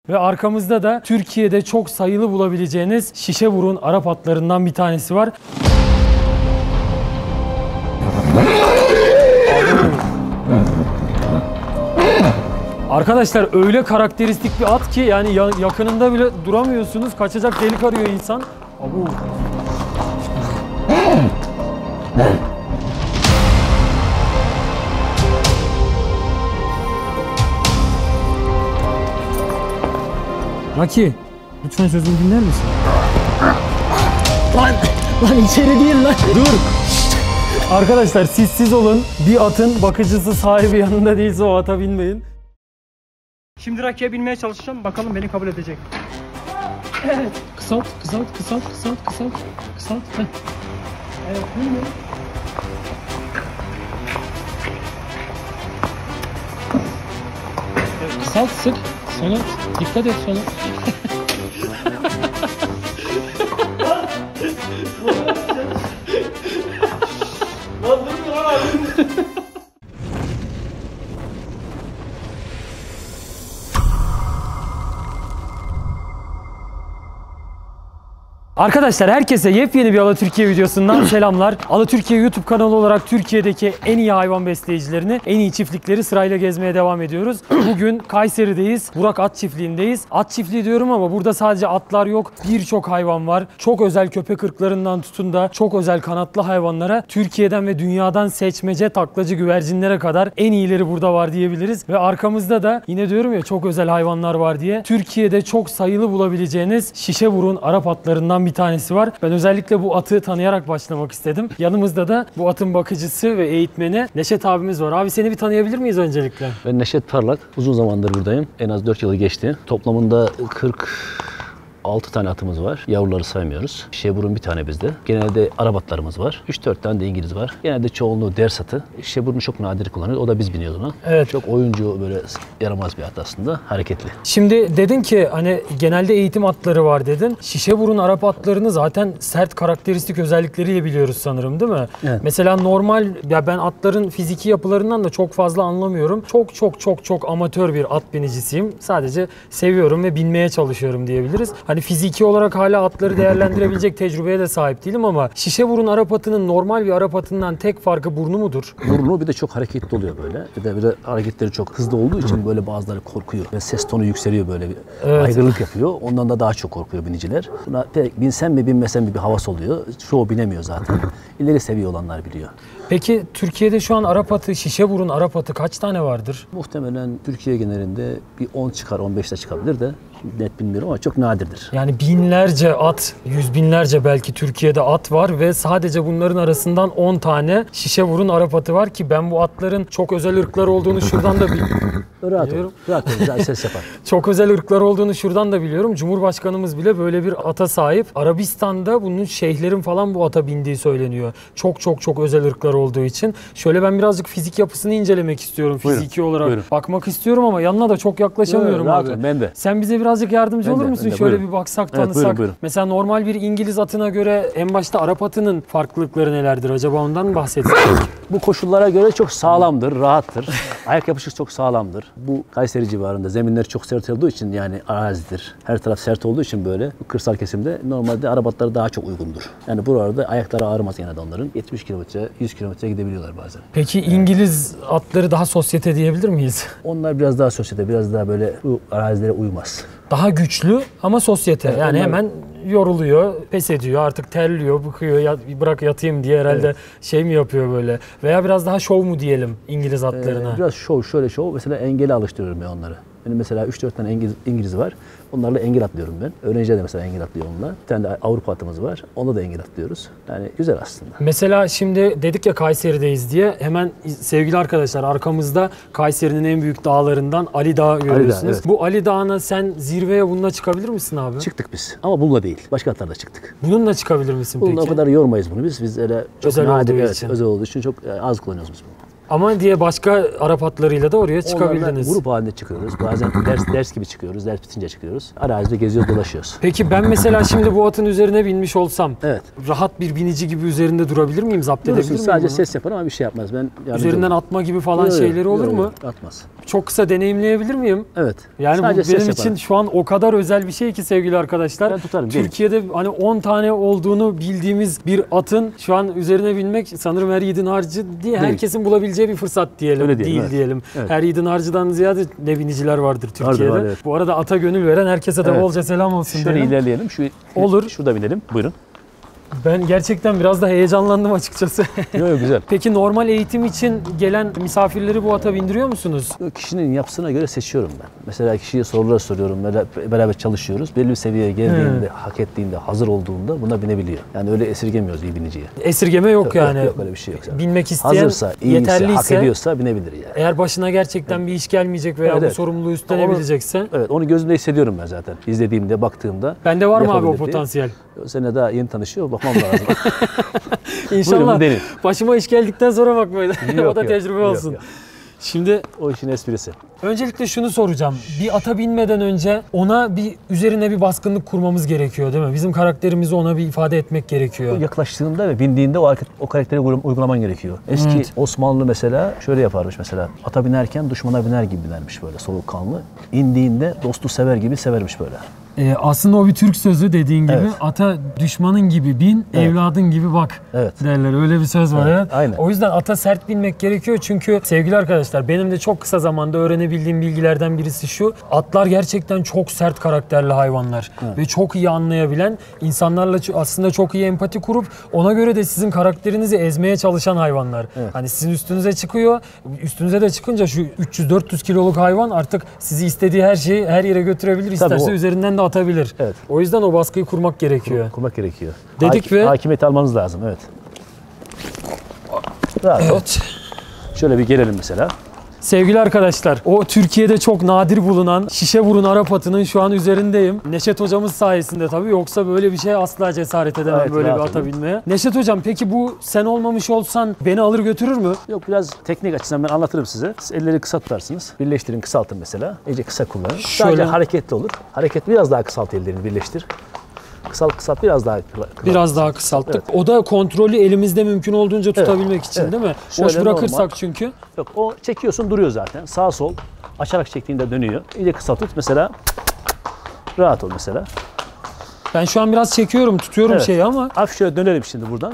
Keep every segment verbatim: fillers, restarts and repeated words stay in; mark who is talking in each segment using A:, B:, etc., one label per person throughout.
A: Ve arkamızda da Türkiye'de çok sayılı bulabileceğiniz Şişeburun Arap atlarından bir tanesi var. Arkadaşlar öyle karakteristik bir at ki yani yakınında bile duramıyorsunuz. Kaçacak delik arıyor insan. Abu. Raki, lütfen sözümü dinler misin? Lan, lan içeri değil lan. Dur. Arkadaşlar siz siz olun. Bir atın bakıcısı, sahibi yanında değilse o ata binmeyin. Şimdi Raki'ye binmeye çalışacağım. Bakalım beni kabul edecek. Evet. Kısalt, kısalt, kısalt, kısalt, kısalt, kısalt. Heh. Evet, bilmiyorum. Evet, kısalt, sık. Sonra dikkat et sonra. Lan dur lan abi. Arkadaşlar herkese yepyeni bir AlaTürkiye videosundan selamlar. AlaTürkiye YouTube kanalı olarak Türkiye'deki en iyi hayvan besleyicilerini, en iyi çiftlikleri sırayla gezmeye devam ediyoruz. Bugün Kayseri'deyiz. Burak At Çiftliği'ndeyiz. At çiftliği diyorum ama burada sadece atlar yok. Birçok hayvan var. Çok özel köpek ırklarından tutun da çok özel kanatlı hayvanlara, Türkiye'den ve dünyadan seçmece taklacı güvercinlere kadar en iyileri burada var diyebiliriz. Ve arkamızda da yine diyorum ya çok özel hayvanlar var diye, Türkiye'de çok sayılı bulabileceğiniz Şişeburun Arap atlarından bir bir tanesi var. Ben özellikle bu atı tanıyarak başlamak istedim. Yanımızda da bu atın bakıcısı ve eğitmeni Neşet abimiz var. Abi seni bir tanıyabilir miyiz öncelikle?
B: Ben Neşet Parlak. Uzun zamandır buradayım. En az dört yılı geçti. Toplamında kırk altı tane atımız var. Yavruları saymıyoruz. Şişeburun bir tane bizde. Genelde Arap atlarımız var. üç dört tane de İngiliz var. Genelde çoğunluğu ders atı. Şişeburunu çok nadir kullanıyoruz. O da biz biniyoruz ona.
A: Evet.
B: Çok oyuncu, böyle yaramaz bir at aslında. Hareketli.
A: Şimdi dedin ki hani genelde eğitim atları var dedin. Şişeburun Arap atlarını zaten sert karakteristik özellikleriyle biliyoruz sanırım değil mi?
B: Evet.
A: Mesela normal, ya ben atların fiziki yapılarından da çok fazla anlamıyorum. Çok çok çok çok amatör bir at binicisiyim. Sadece seviyorum ve binmeye çalışıyorum diyebiliriz. Hani fiziki olarak hala atları değerlendirebilecek tecrübeye de sahip değilim ama Şişeburun Arap atının normal bir Arap atından tek farkı burnu mudur?
B: Burnu bir de çok hareketli oluyor böyle. Bir de, bir de hareketleri çok hızlı olduğu için böyle bazıları korkuyor. Ve ses tonu yükseliyor böyle bir evet. Aygırlık yapıyor. Ondan da daha çok korkuyor biniciler. Buna pek binsen mi binmesen mi bir havası oluyor. Çoğu binemiyor zaten. İleri seviye olanlar biliyor.
A: Peki Türkiye'de şu an Arap atı, Şişeburun Arap atı kaç tane vardır?
B: Muhtemelen Türkiye genelinde bir on çıkar, on beş de çıkabilir de net bilmiyorum ama çok nadirdir.
A: Yani binlerce at, yüz binlerce belki Türkiye'de at var ve sadece bunların arasından on tane Şişeburun Arap atı var ki ben bu atların çok özel ırklar olduğunu şuradan da biliyorum.
B: Rahat ol, rahat ol, güzel ses yapar.
A: Çok özel ırklar olduğunu şuradan da biliyorum. Cumhurbaşkanımız bile böyle bir ata sahip. Arabistan'da bunun şeyhlerin falan bu ata bindiği söyleniyor. Çok çok çok özel ırklar olduğu için. Şöyle ben birazcık fizik yapısını incelemek istiyorum. Fiziki buyurun, olarak buyurun. Bakmak istiyorum ama yanına da çok yaklaşamıyorum evet, abi. Ben de. Sen bize birazcık yardımcı ben olur de, musun? Şöyle buyurun. Bir baksak, tanısak. Evet, buyurun, buyurun. Mesela normal bir İngiliz atına göre en başta Arap atının farklılıkları nelerdir? Acaba ondan mı bahsetsek?
B: Bu koşullara göre çok sağlamdır, rahattır. Ayak yapışı çok sağlamdır. Bu Kayseri civarında zeminler çok sert olduğu için yani arazidir. Her taraf sert olduğu için böyle kırsal kesimde normalde Arap atları daha çok uygundur. Yani buralarda ayakları ağrımaz genelde onların. yetmiş kilometre, yüz kilometre gidebiliyorlar bazen.
A: Peki İngiliz yani. Atları daha sosyete diyebilir miyiz?
B: Onlar biraz daha sosyete, biraz daha böyle bu arazilere uymaz.
A: Daha güçlü ama sosyete. Evet, yani onlar... hemen yoruluyor, pes ediyor, artık terliyor, bıkıyor, ya, bırak yatayım diye herhalde evet. Şey mi yapıyor böyle? Veya biraz daha şov mu diyelim İngiliz atlarına?
B: Ee, biraz şov, şöyle şov. Mesela engeli alıştırıyorum ben onları. Benim mesela üç dört tane İngiliz, İngiliz var. Onlarla engel atlıyorum ben. Öğrenciler de mesela engel atlıyor onunla. Bir tane de Avrupa atımız var. Onda da engel atlıyoruz. Yani güzel aslında.
A: Mesela şimdi dedik ya Kayseri'deyiz diye. Hemen sevgili arkadaşlar arkamızda Kayseri'nin en büyük dağlarından Ali Dağı görüyorsunuz. Ali Dağı, evet. Bu Ali Dağı'na sen zirveye bununla çıkabilir misin abi?
B: Çıktık biz. Ama bununla değil. Başka atlarla çıktık.
A: Bununla çıkabilir misin
B: bununla
A: peki?
B: Bununla o kadar yormayız bunu biz. Biz öyle çok
A: özel
B: nadir,
A: olduğu
B: evet,
A: için.
B: Özel olduğu için çok az kullanıyoruz biz bunu.
A: Ama diye başka Arap atlarıyla da oraya çıkabildiniz.
B: Onlarla grup halinde çıkıyoruz. Bazen ders ders gibi çıkıyoruz. Ders bitince çıkıyoruz. Arazide geziyoruz, dolaşıyoruz.
A: Peki ben mesela şimdi bu atın üzerine binmiş olsam evet. Rahat bir binici gibi üzerinde durabilir miyim? Zapt edebilir miyim?
B: Sadece
A: bunu?
B: Ses yapar ama bir şey yapmaz. Ben
A: üzerinden atma gibi falan yok, şeyleri olur yok, mu?
B: Atmaz.
A: çok kısa deneyimleyebilir miyim?
B: Evet.
A: Yani bu
B: Sadece ses
A: benim için
B: yaparım.
A: şu an o kadar özel bir şey ki sevgili arkadaşlar.
B: Ben tutarım, gelin.
A: Türkiye'de hani on tane olduğunu bildiğimiz bir atın şu an üzerine binmek sanırım her yiğidin harcı diye herkesin bulabileceği bir fırsat diyelim.
B: Öyle diyelim,
A: değil
B: evet.
A: diyelim.
B: Evet.
A: Her yiğidin harcıdan ziyade ne biniciler vardır Türkiye'de.
B: var, evet.
A: Bu arada ata gönül veren herkese de
B: Evet.
A: bolca selam olsun
B: Şöyle
A: diyelim.
B: ilerleyelim. Şu,
A: Olur.
B: Şurada binelim. Buyurun.
A: Ben gerçekten biraz da heyecanlandım açıkçası.
B: Yok yok, güzel.
A: Peki normal eğitim için gelen misafirleri bu ata bindiriyor musunuz?
B: Kişinin yapısına göre seçiyorum ben. Mesela kişiye sorular soruyorum, beraber- beraber çalışıyoruz. Belli bir seviyeye geldiğinde, hak ettiğinde, hazır olduğunda buna binebiliyor. Yani öyle esirgemiyoruz iyi biniciye.
A: Esirgeme yok,
B: Yok,
A: yani.
B: Yok, yok öyle bir şey yok.
A: Binmek isteyen,
B: Hazırsa, iyiyse,
A: yeterliyse,
B: hak ediyorsa binebilir yani.
A: eğer başına gerçekten bir iş gelmeyecek veya
B: Evet,
A: bu
B: evet.
A: sorumluluğu üstlenebilecekse.
B: Evet, onu gözümde hissediyorum ben zaten. İzlediğimde, baktığımda.
A: Bende var mı abi o
B: yapabilir diye.
A: potansiyel?
B: Seninle daha yeni tanışıyor, bakmam lazım.
A: İnşallah.
B: Buyurun, deneyin.
A: Başıma iş geldikten sonra bakmayın. o
B: Yok,
A: da
B: yok,
A: tecrübe
B: yok,
A: olsun.
B: yok.
A: Şimdi
B: O işin esprisi.
A: öncelikle şunu soracağım. Bir ata binmeden önce ona bir üzerine bir baskınlık kurmamız gerekiyor değil mi? Bizim karakterimizi ona bir ifade etmek gerekiyor.
B: Yaklaştığında ve bindiğinde o, hareket, o karakteri uygula- uygulaman gerekiyor. Eski
A: Evet.
B: Osmanlı mesela şöyle yaparmış mesela. Ata binerken düşmana biner gibi binermiş böyle soğukkanlı. İndiğinde dostu sever gibi severmiş böyle.
A: Ee, aslında o bir Türk sözü dediğin gibi.
B: Evet.
A: Ata düşmanın gibi bin,
B: Evet.
A: evladın gibi bak
B: Evet.
A: derler. Öyle bir söz var.
B: Evet,
A: Evet.
B: aynen.
A: O yüzden ata sert binmek gerekiyor. Çünkü sevgili arkadaşlar benim de çok kısa zamanda öğrenebildiğim bilgilerden birisi şu. Atlar gerçekten çok sert karakterli hayvanlar. Ve çok iyi anlayabilen, insanlarla ç- aslında çok iyi empati kurup ona göre de sizin karakterinizi ezmeye çalışan hayvanlar.
B: Evet.
A: Hani sizin üstünüze çıkıyor. Üstünüze de çıkınca şu üç yüz dört yüz kiloluk hayvan artık sizi istediği her şeyi her yere götürebilir. İsterse
B: o.
A: üzerinden de atabilir.
B: Evet.
A: O yüzden o baskıyı kurmak gerekiyor.
B: Kurmak gerekiyor.
A: Dedik
B: Hak-
A: ve-
B: Hakimiyeti almanız lazım, evet. Rahat ol.
A: Evet.
B: Şöyle bir gelelim mesela.
A: Sevgili arkadaşlar, o Türkiye'de çok nadir bulunan Şişeburun Arap atının şu an üzerindeyim. Neşet hocamız sayesinde tabii, yoksa böyle bir şey asla cesaret edemem,
B: Gayet
A: böyle bir
B: rahat
A: ata
B: olun.
A: binmeye. Neşet hocam, peki bu sen olmamış olsan beni alır götürür mü?
B: Yok, biraz teknik açısından ben anlatırım size. Siz elleri kısa tutarsınız. Birleştirin, kısaltın mesela. İyice kısa kullanın.
A: Şöyle.
B: Sadece hareketli olur. Hareket biraz daha kısalt, ellerini birleştir. Kısalt kısalt biraz daha kısa.
A: Biraz daha kısalttık.
B: Evet.
A: O da kontrolü elimizde mümkün olduğunca tutabilmek için
B: evet.
A: değil mi?
B: Şöyle
A: Boş bırakırsak
B: normal.
A: çünkü.
B: Yok, o çekiyorsun duruyor zaten. Sağ sol açarak çektiğinde dönüyor. İyice kısalt tut mesela. Rahat ol mesela.
A: Ben şu an biraz çekiyorum, tutuyorum
B: Evet.
A: şeyi ama
B: Hafif şöyle dönelim şimdi buradan.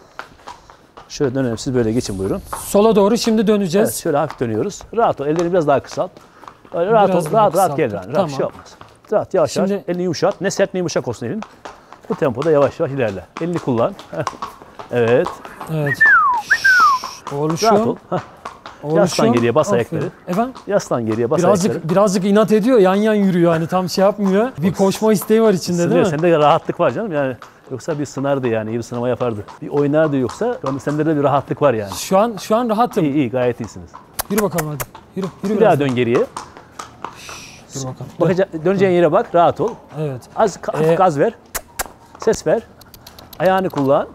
B: Şöyle dönelim, siz böyle geçin buyurun.
A: sola doğru şimdi döneceğiz.
B: Evet, şöyle hafif dönüyoruz. Rahat ol, ellerini biraz daha kısalt. Öyle rahat
A: Biraz
B: ol,
A: daha
B: rahat rahat gel.
A: kısalttık.
B: Yani. Rahat bir şey
A: Tamam.
B: yapmaz. Rahat yavaş
A: Şimdi-
B: yavaş, elini yumuşat. Ne sert ne yumuşak olsun elin. Bu tempoda yavaş yavaş ilerle. Elini kullan. Heh. Evet.
A: Evet. Oluşum.
B: Rahat ol. Heh. Yaslan geriye, bas ayakları.
A: Efendim?
B: Yaslan geriye, bas ayakları.
A: Birazcık birazcık inat ediyor, yan yan yürüyor, hani tam şey yapmıyor. Bir koşma isteği var içinde değil
B: Sınıyor.
A: mi?
B: Sende rahatlık var canım yani. Yoksa bir sınardı yani, iyi bir sınama yapardı. Bir oynardı yoksa. Şu anda sende de bir rahatlık var yani.
A: Şu an şu an rahatım.
B: İyi iyi, gayet iyisiniz.
A: Yürü bakalım hadi. Yürü, yürü
B: Bir
A: biraz
B: daha dön geriye.
A: Dur bakalım.
B: Bakaca döneceğin yere bak, rahat ol.
A: Evet.
B: Az hafif
A: Ee,
B: gaz ver. Ses ver. Ayağını kullan.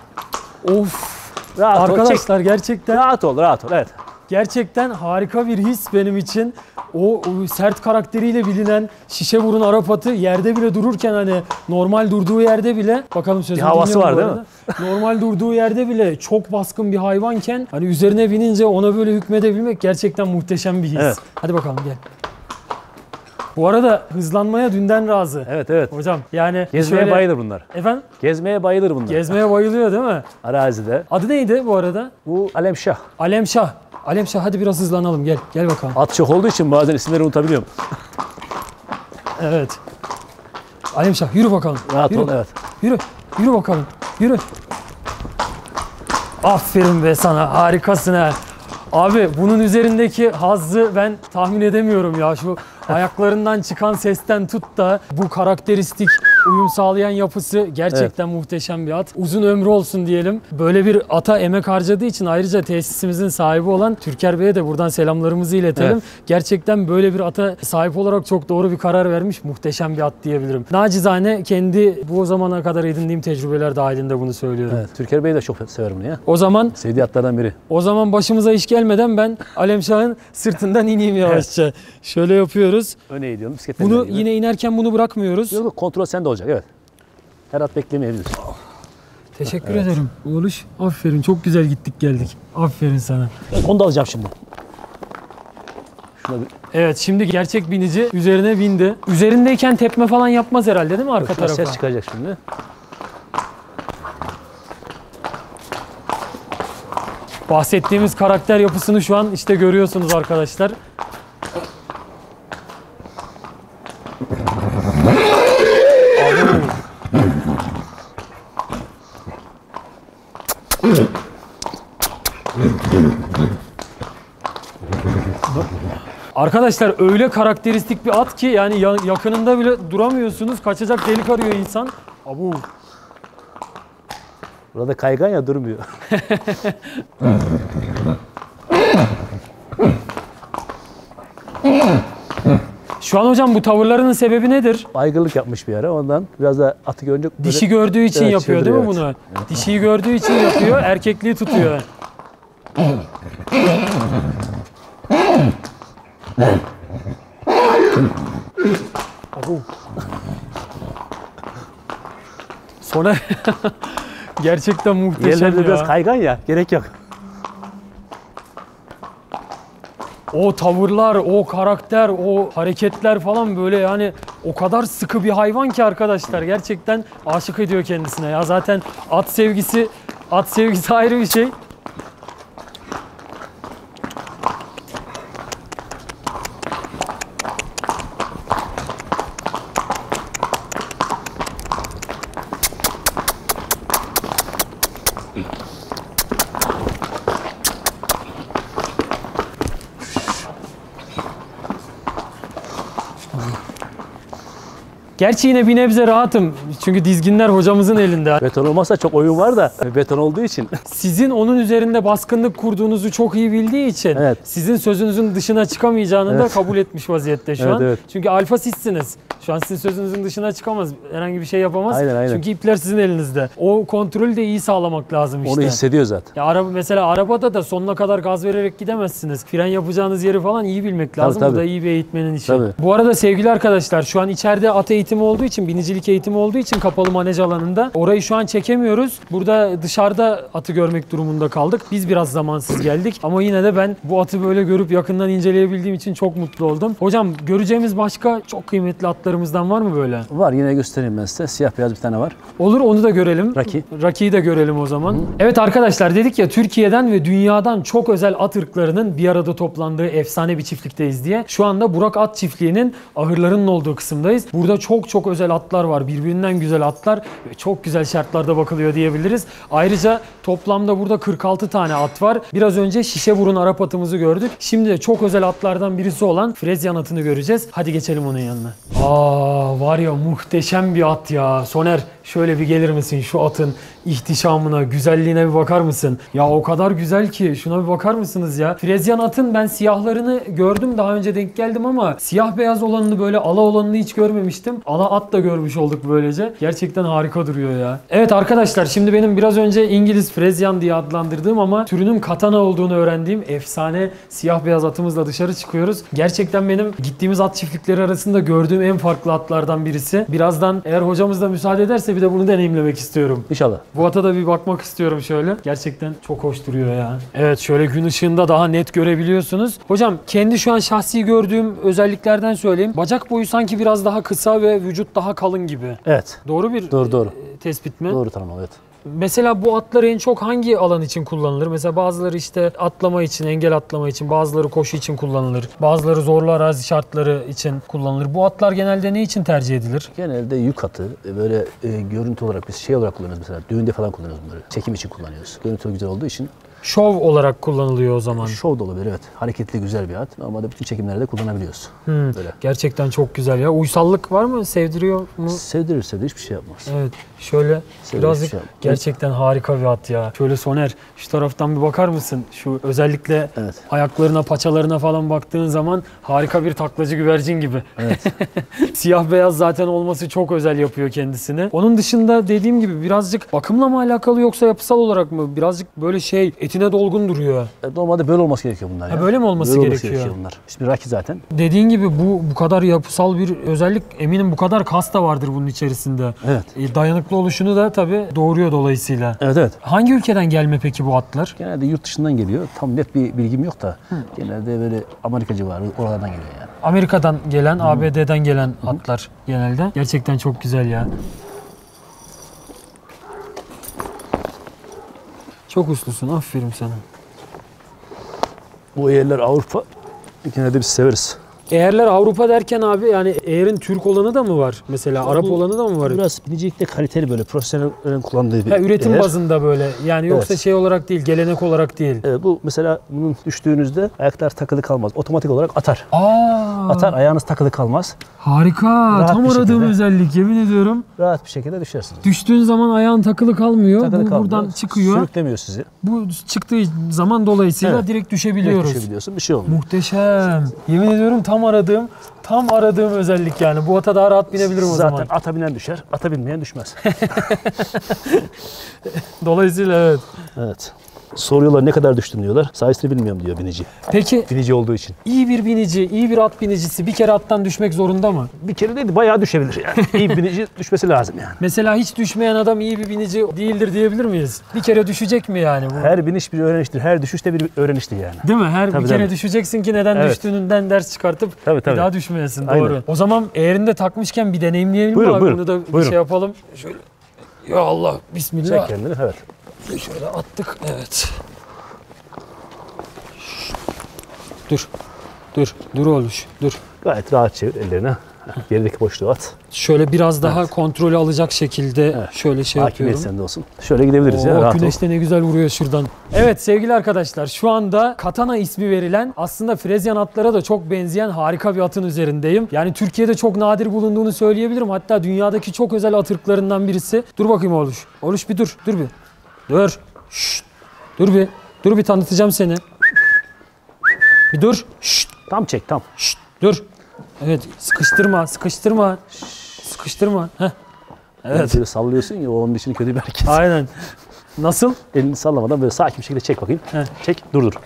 A: Of.
B: Rahat ol. Çek.
A: Arkadaşlar gerçekten
B: Rahat ol, rahat ol. Evet.
A: gerçekten harika bir his benim için. O, o sert karakteriyle bilinen Şişeburun Arap atı yerde bile dururken, hani normal durduğu yerde bile, bakalım sözünü
B: Bir havası
A: dinliyorum
B: var
A: bu
B: değil
A: arada. Normal durduğu yerde bile çok baskın bir hayvanken hani üzerine binince ona böyle hükmedebilmek gerçekten muhteşem bir his.
B: Evet.
A: Hadi bakalım gel. Bu arada hızlanmaya dünden razı.
B: Evet, evet.
A: Hocam yani
B: Gezmeye
A: şöyle...
B: bayılır bunlar.
A: Efendim?
B: Gezmeye bayılır bunlar.
A: Gezmeye bayılıyor değil mi?
B: Arazide.
A: Adı neydi bu arada?
B: Bu Alemşah.
A: Alemşah. Alemşah, hadi biraz hızlanalım, gel. Gel bakalım.
B: At çok olduğu için bazen isimleri unutabiliyorum.
A: Evet. Alemşah yürü bakalım.
B: Rahat
A: yürü.
B: ol, evet.
A: Yürü. Yürü bakalım. Yürü. Aferin be sana. Harikasın ha. Abi bunun üzerindeki hazzı ben tahmin edemiyorum ya. Şu ayaklarından çıkan sesten tut da bu karakteristik uyum sağlayan yapısı gerçekten muhteşem bir at. Uzun ömrü olsun diyelim. Böyle bir ata emek harcadığı için ayrıca tesisimizin sahibi olan Türker Bey'e de buradan selamlarımızı iletelim.
B: Evet.
A: Gerçekten böyle bir ata sahip olarak çok doğru bir karar vermiş. Muhteşem bir at diyebilirim. Nacizane kendi bu zamana kadar edindiğim tecrübeler dahilinde bunu söylüyorum.
B: Evet. Türker Bey'i de çok severim bunu ya.
A: O zaman
B: Sevdiği atlardan biri.
A: o zaman başımıza iş gelmeden ben Alemşah'ın sırtından ineyim yavaşça. Şöyle yapıyoruz.
B: Öne eğiliyorum. Bisikletten
A: Bunu
B: gidiyorum.
A: yine inerken bunu bırakmıyoruz.
B: Yok, yok, kontrol sende olacak, evet. Her at beklemeyebilir.
A: Teşekkür ederim. Oğluş, aferin. Çok güzel gittik geldik. Aferin sana.
B: Evet, onu da alacağım şimdi. Şuna bir
A: Evet, şimdi gerçek binici üzerine bindi. Üzerindeyken tepme falan yapmaz herhalde değil mi arka
B: şuna
A: tarafa?
B: ses çıkacak şimdi.
A: Bahsettiğimiz karakter yapısını şu an işte görüyorsunuz arkadaşlar. Arkadaşlar öyle karakteristik bir at ki yani ya- yakınında bile duramıyorsunuz. Kaçacak delik arıyor insan. Abu.
B: Burada kaygan ya durmuyor.
A: Şu an hocam bu tavırlarının sebebi nedir?
B: Baygınlık yapmış bir ara ondan. Biraz da atı görünce böyle-
A: Dişi gördüğü için
B: Evet,
A: yapıyor değil mi
B: çıldırıyor,
A: bunu? Dişiyi gördüğü için yapıyor, erkekliği tutuyor. Abu. Sonra gerçekten muhteşem
B: Yerlerde
A: ya.
B: biraz kaygan ya. Gerek yok.
A: O tavırlar, o karakter, o hareketler falan böyle yani o kadar sıkı bir hayvan ki arkadaşlar gerçekten aşık ediyor kendisine. Ya zaten at sevgisi, at sevgisi ayrı bir şey. Gerçi yine bir nebze rahatım. Çünkü dizginler hocamızın elinde.
B: Beton olmazsa çok oyun var da beton olduğu için.
A: Sizin onun üzerinde baskınlık kurduğunuzu çok iyi bildiği için
B: Evet.
A: sizin sözünüzün dışına çıkamayacağını da
B: Evet.
A: kabul etmiş vaziyette şu
B: Evet,
A: an.
B: evet.
A: Çünkü alfa sizsiniz. Şu an sizin sözünüzün dışına çıkamaz. Herhangi bir şey yapamaz.
B: Aynen, aynen.
A: Çünkü ipler sizin elinizde. O kontrolü de iyi sağlamak lazım işte.
B: Onu hissediyor zaten.
A: Ya araba mesela arabada da sonuna kadar gaz vererek gidemezsiniz. Fren yapacağınız yeri falan iyi bilmek lazım.
B: tabii.
A: Bu da iyi bir eğitmenin işi.
B: Tabii.
A: Bu arada sevgili arkadaşlar şu an içeride at eğitimi olduğu için, binicilik eğitimi olduğu için kapalı manej alanında orayı şu an çekemiyoruz. Burada dışarıda atı görmek durumunda kaldık. Biz biraz zamansız geldik ama yine de ben bu atı böyle görüp yakından inceleyebildiğim için çok mutlu oldum. Hocam göreceğimiz başka çok kıymetli atlarımızdan var mı böyle?
B: Var, yine göstereyim ben size. Siyah beyaz bir tane var.
A: Olur, onu da görelim.
B: Raki.
A: Raki'yi de görelim o zaman. Evet arkadaşlar, dedik ya Türkiye'den ve dünyadan çok özel at ırklarının bir arada toplandığı efsane bir çiftlikteyiz diye. Şu anda Burak At Çiftliği'nin ahırlarının olduğu kısımdayız. Burada çok çok özel atlar var. Birbirinden güzel atlar ve çok güzel şartlarda bakılıyor diyebiliriz. Ayrıca toplamda burada kırk altı tane at var. Biraz önce Şişeburun Arap atımızı gördük. Şimdi de çok özel atlardan birisi olan Frezyan atını göreceğiz. Hadi geçelim onun yanına. Aa, var ya muhteşem bir at ya. Soner, şöyle bir gelir misin şu atın ihtişamına, güzelliğine bir bakar mısın? Ya o kadar güzel ki şuna bir bakar mısınız ya? Frezyan atın ben siyahlarını gördüm, daha önce denk geldim ama siyah beyaz olanını, böyle ala olanını hiç görmemiştim. Ala at da görmüş olduk böylece. Gerçekten harika duruyor ya. Evet arkadaşlar, şimdi benim biraz önce İngiliz Frezyan diye adlandırdığım ama türünün katana olduğunu öğrendiğim efsane siyah beyaz atımızla dışarı çıkıyoruz. Gerçekten benim gittiğimiz at çiftlikleri arasında gördüğüm en farklı atlardan birisi. Birazdan eğer hocamız da müsaade ederse bir de bunu deneyimlemek istiyorum.
B: İnşallah.
A: Bu ata da bir bakmak istiyorum şöyle. Gerçekten çok hoş duruyor ya. Evet, şöyle gün ışığında daha net görebiliyorsunuz. Hocam kendi şu an şahsi gördüğüm özelliklerden söyleyeyim. Bacak boyu sanki biraz daha kısa ve vücut daha kalın gibi.
B: Evet.
A: Doğru bir
B: Doğru doğru.
A: e, tespit mi?
B: Doğru tanım, evet.
A: Mesela bu atlar en çok hangi alan için kullanılır? Mesela bazıları işte atlama için, engel atlama için, bazıları koşu için kullanılır. Bazıları zorlu arazi şartları için kullanılır. Bu atlar genelde ne için tercih edilir?
B: Genelde yük atı, böyle e, görüntü olarak biz şey olarak kullanıyoruz mesela. Düğünde falan kullanıyoruz bunları. Çekim için kullanıyoruz. Görüntü güzel olduğu için.
A: Şov olarak kullanılıyor o zaman.
B: Şov da olabilir, evet. Hareketli güzel bir at. Normalde bütün çekimlerde kullanabiliyoruz.
A: Hmm,
B: Böyle.
A: Gerçekten çok güzel ya. Uysallık var mı? Sevdiriyor mu?
B: Sevdirir sevdirir, hiçbir şey yapmaz.
A: Evet. Şöyle
B: Sevdirir,
A: birazcık
B: hiçbir şey yapmaz.
A: gerçekten harika bir at ya. Şöyle Soner, şu taraftan bir bakar mısın? Şu özellikle
B: Evet.
A: ayaklarına, paçalarına falan baktığın zaman harika bir taklacı güvercin gibi.
B: Evet.
A: Siyah beyaz zaten olması çok özel yapıyor kendisini. Onun dışında dediğim gibi birazcık bakımla mı alakalı yoksa yapısal olarak mı? Birazcık böyle şey, eti rutine dolgun duruyor.
B: E, normalde böyle olması gerekiyor bunlar ya.
A: Ha, böyle mi olması
B: böyle
A: gerekiyor?
B: gerekiyor bunlar. İsmi Rocky zaten.
A: Dediğin gibi bu bu kadar yapısal bir özellik, eminim bu kadar kas da vardır bunun içerisinde.
B: Evet.
A: E, dayanıklı oluşunu da tabii doğuruyor dolayısıyla.
B: Evet evet.
A: Hangi ülkeden gelme peki bu atlar?
B: Genelde yurt dışından geliyor. Tam net bir bilgim yok da genelde böyle Amerika civarı oralardan geliyor yani.
A: Amerika'dan gelen, A B D'den gelen atlar genelde. Gerçekten çok güzel ya. Çok uslusun, aferin sana.
B: Bu yerler Avrupa. Genelde biz severiz.
A: Eğerler Avrupa derken abi, yani eğerin Türk olanı da mı var? Mesela Arap olanı da mı var?
B: Biraz binicilikte kaliteli böyle profesyonellerin kullandığı bir
A: Ha, üretim
B: eğer.
A: bazında böyle. Yani yoksa
B: Evet.
A: şey olarak değil, gelenek olarak değil.
B: Evet, bu mesela bunun düştüğünüzde ayaklar takılı kalmaz. Otomatik olarak atar.
A: Aa!
B: Atar, ayağınız takılı kalmaz.
A: Harika.
B: Rahat
A: Tam
B: bir
A: aradığım
B: şekilde.
A: özellik, yemin ediyorum.
B: Rahat bir şekilde düşersiniz.
A: Düştüğün zaman ayağın takılı kalmıyor.
B: Takılı
A: Bu
B: kalmıyor.
A: buradan çıkıyor.
B: Sürüklemiyor sizi.
A: Bu çıktığı zaman dolayısıyla
B: Evet.
A: direkt düşebiliyoruz.
B: Direkt düşebiliyorsun. Bir şey olmuyor.
A: Muhteşem. Yemin ediyorum tam aradığım, tam aradığım özellik yani. Bu ata daha rahat binebilirim o
B: Zaten
A: zaman.
B: ata binen düşer, ata binmeyen düşmez.
A: Dolayısıyla evet.
B: Evet. Soruyorlar ne kadar düştün diyorlar. Sayısını bilmiyorum diyor binici.
A: Peki
B: Binici olduğu için.
A: iyi bir binici, iyi bir at binicisi bir kere attan düşmek zorunda mı?
B: Bir kere değil, bayağı düşebilir yani. İyi bir binici düşmesi lazım yani.
A: Mesela hiç düşmeyen adam iyi bir binici değildir diyebilir miyiz? Bir kere düşecek mi yani bu?
B: Her biniş bir öğreniştir. Her düşüş de bir öğreniştir yani.
A: Değil mi? Her
B: Tabii,
A: bir kere
B: tabii.
A: düşeceksin ki neden
B: Evet.
A: düştüğünden ders çıkartıp
B: Tabii,
A: bir
B: tabii.
A: daha düşmeyesin.
B: Aynen.
A: Doğru. O zaman eğerinde takmışken bir deneyimleyelim
B: Buyurun,
A: mi abi?
B: buyurun,
A: Bunu da bir
B: buyurun.
A: şey yapalım. Şöyle. Ya Allah, bismillah.
B: Çek kendini, evet.
A: Şöyle attık. Evet. Dur. Dur. Dur oluş. Dur.
B: Gayet rahat çevir ellerine. Gerideki boşluğu at.
A: Şöyle biraz daha kontrolü alacak şekilde şöyle şey
B: Hakimiyet
A: yapıyorum.
B: sende olsun. Şöyle gidebiliriz ya,
A: Oo,
B: rahat ol.
A: güneş de ne güzel vuruyor şuradan. Evet sevgili arkadaşlar, şu anda Katana ismi verilen, aslında Frezyan atlara da çok benzeyen harika bir atın üzerindeyim. Yani Türkiye'de çok nadir bulunduğunu söyleyebilirim. Hatta dünyadaki çok özel at ırklarından birisi. Dur bakayım Oluş. Oluş bir dur. Dur bir. Dur. Şşt. Dur bir. Dur bir tanıtacağım seni. Bir dur. Şşt.
B: Tam çek, tam.
A: Şşt. Dur. Evet. Sıkıştırma. Sıkıştırma. Sıkıştırma. Heh.
B: Evet. Böyle sallıyorsun ya, o onun için kötü bir hareket.
A: Aynen. Nasıl?
B: Elini sallamadan böyle sakin bir şekilde çek bakayım.
A: He.
B: Çek, dur dur.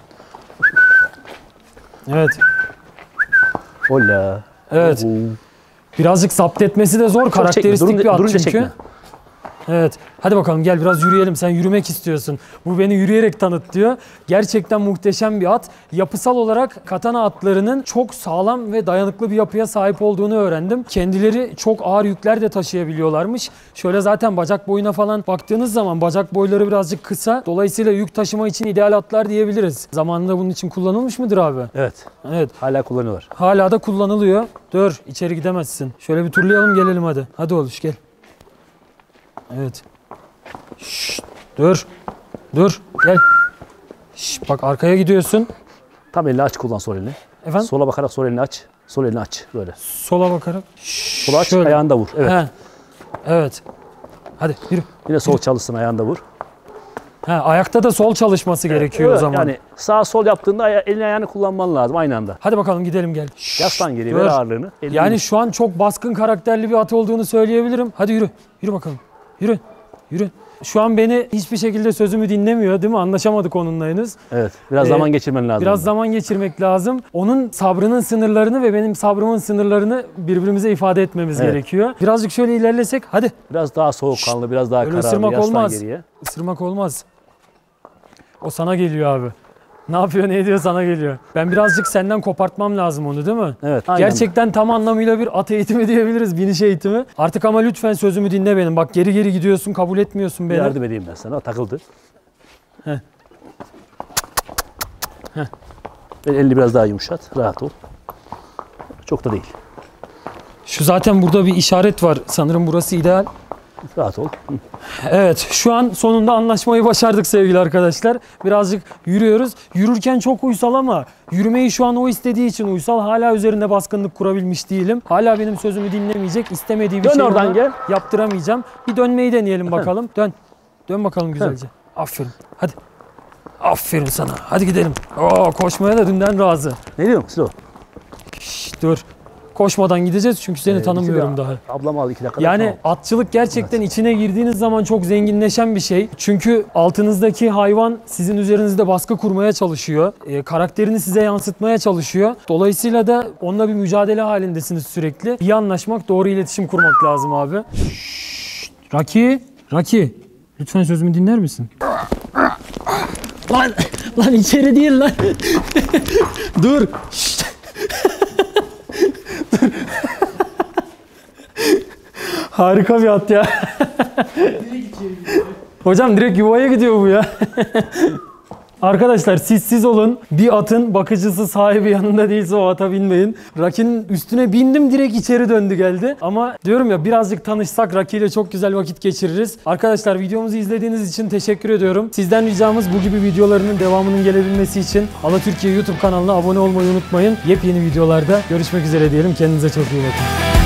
A: Evet.
B: Holla.
A: Evet.
B: Oo.
A: Birazcık zapt etmesi de zor.
B: Çok çekme,
A: Karakteristik
B: durunca-
A: bir at
B: durunca
A: çünkü.
B: çekme.
A: Evet. Hadi bakalım gel biraz yürüyelim. Sen yürümek istiyorsun. Bu beni yürüyerek tanıt diyor. Gerçekten muhteşem bir at. Yapısal olarak katana atlarının çok sağlam ve dayanıklı bir yapıya sahip olduğunu öğrendim. Kendileri çok ağır yükler de taşıyabiliyorlarmış. Şöyle zaten bacak boyuna falan baktığınız zaman bacak boyları birazcık kısa. Dolayısıyla yük taşıma için ideal atlar diyebiliriz. Zamanında bunun için kullanılmış mıdır abi?
B: Evet.
A: Evet.
B: Hala kullanıyorlar.
A: Hala da kullanılıyor. Dur, içeri gidemezsin. Şöyle bir turlayalım gelelim hadi. Hadi Oluş gel. Evet. Şşt, dur. Dur. Gel. Şşt, bak arkaya gidiyorsun.
B: Tam elini aç, kullan sol elini.
A: Efendim?
B: Sola bakarak sol elini aç. Sol elini aç böyle.
A: Sola bakarak. Şşt,
B: Sola aç,
A: şöyle.
B: ayağını da vur. Evet.
A: He. Evet. Hadi yürü.
B: Yine sol çalışsın, ayağını da vur.
A: Ha, ayakta da sol çalışması gerekiyor
B: Evet,
A: o zaman.
B: Yani sağ sol yaptığında aya- elini ayağını kullanman lazım aynı anda.
A: Hadi bakalım gidelim gel. Şşt,
B: Yaslan geriye,
A: dur.
B: ver ağırlığını. Elini
A: Yani
B: vur.
A: şu an çok baskın karakterli bir at olduğunu söyleyebilirim. Hadi yürü. Yürü bakalım. Yürü. Yürü. Şu an beni hiçbir şekilde sözümü dinlemiyor değil mi? Anlaşamadık onunla henüz.
B: Evet. Biraz
A: Ee,
B: zaman geçirmen lazım.
A: Biraz zaman geçirmek lazım. Onun sabrının sınırlarını ve benim sabrımın sınırlarını birbirimize ifade etmemiz
B: Evet.
A: gerekiyor. Birazcık şöyle ilerlesek. Hadi.
B: Biraz daha soğukkanlı, biraz daha
A: Öyle
B: kararlı.
A: ısırmak
B: Yaslan
A: olmaz.
B: geriye.
A: Isırmak olmaz. O sana geliyor abi. Ne yapıyor ne ediyor sana geliyor. Ben birazcık senden kopartmam lazım onu değil mi?
B: Evet. aynen.
A: Gerçekten tam anlamıyla bir at eğitimi diyebiliriz. Biniş eğitimi. Artık ama lütfen sözümü dinle benim. Bak geri geri gidiyorsun, kabul etmiyorsun beni.
B: Yardım edeyim ben sana. Takıldı.
A: Heh. Heh.
B: Ve elini biraz daha yumuşat. Rahat ol. Çok da değil.
A: Şu zaten burada bir işaret var. Sanırım burası ideal.
B: Rahat ol. Hı.
A: Evet, şu an sonunda anlaşmayı başardık sevgili arkadaşlar. Birazcık yürüyoruz. Yürürken çok uysal ama yürümeyi şu an o istediği için uysal. Hala üzerinde baskınlık kurabilmiş değilim. Hala benim sözümü dinlemeyecek. İstemediği bir
B: Dön
A: şeyi
B: oradan
A: ona
B: gel.
A: yaptıramayacağım. Bir dönmeyi deneyelim bakalım. Dön. Dön bakalım güzelce. Aferin. Hadi. Aferin sana. Hadi gidelim. Oo, koşmaya da dünden razı.
B: Ne diyorsun Silo?
A: Şş, dur. Koşmadan gideceğiz çünkü seni
B: Ee,
A: tanımıyorum
B: iki de
A: daha.
B: Ablam aldı iki dakika.
A: Yani atçılık gerçekten içine girdiğiniz zaman çok zenginleşen bir şey. Çünkü altınızdaki hayvan sizin üzerinizde baskı kurmaya çalışıyor. E, karakterini size yansıtmaya çalışıyor. Dolayısıyla da onunla bir mücadele halindesiniz sürekli. İyi anlaşmak, doğru iletişim kurmak lazım abi. Şşş, Raki, Raki. Lütfen sözümü dinler misin? Lan, lan içeri değil lan. Dur. Şşt. Dur. Harika bir at ya. Hocam direkt yuvaya gidiyor bu ya. Arkadaşlar siz siz olun. Bir atın bakıcısı, sahibi yanında değilse o ata binmeyin. Raki'nin üstüne bindim, direkt içeri döndü geldi. Ama diyorum ya, birazcık tanışsak Raki ile çok güzel vakit geçiririz. Arkadaşlar videomuzu izlediğiniz için teşekkür ediyorum. Sizden ricamız bu gibi videolarının devamının gelebilmesi için AlaTürkiye YouTube kanalına abone olmayı unutmayın. Yepyeni videolarda görüşmek üzere diyelim. Kendinize çok iyi bakın.